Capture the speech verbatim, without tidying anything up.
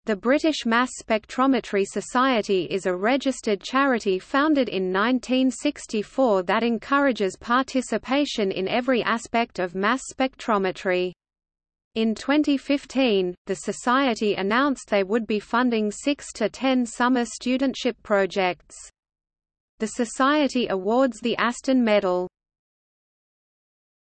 The British Mass Spectrometry Society is a registered charity founded in nineteen sixty-four that encourages participation in every aspect of mass spectrometry. In twenty fifteen, the Society announced they would be funding six to ten summer studentship projects. The Society awards the Aston Medal.